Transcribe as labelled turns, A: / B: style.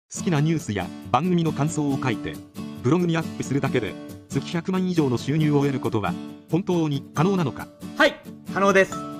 A: 好きなニュースや番組の感想を書いてブログにアップするだけで月100万以上の収入を得ることは本当に可能なのか。
B: はい、可能です。